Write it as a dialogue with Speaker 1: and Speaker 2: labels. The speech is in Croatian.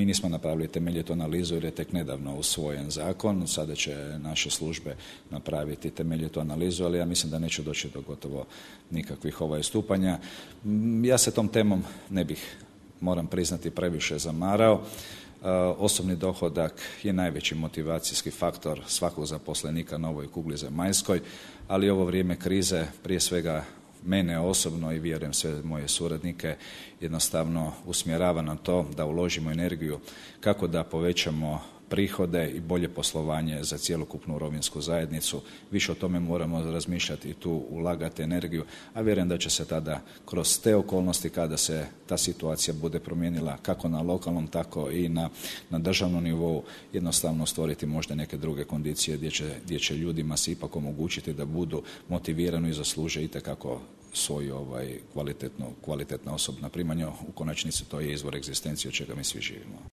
Speaker 1: Mi nismo napravili temeljitu analizu jer je tek nedavno usvojen zakon, sada će naše službe napraviti temeljitu analizu, ali ja mislim da neće doći do gotovo nikakvih odstupanja. Ja se tom temom ne bih, moram priznati, previše zamarao. Osobni dohodak je najveći motivacijski faktor svakog zaposlenika na ovoj kugli zemaljskoj, ali ovo vrijeme krize, prije svega mene osobno i vjerujem sve moje suradnike, jednostavno usmjerava na to da uložimo energiju kako da povećamo prihode i bolje poslovanje za cjelokupnu rovinjsku zajednicu. Više o tome moramo razmišljati i tu ulagati energiju, a vjerujem da će se tada kroz te okolnosti kada se ta situacija bude promijenila kako na lokalnom tako i na državnom nivou jednostavno stvoriti možda neke druge kondicije gdje će ljudima se ipak omogućiti da budu motivirani i zasluže itekako svoju kvalitetna osobna primanja. U konačnici to je izvor egzistencije od čega mi svi živimo.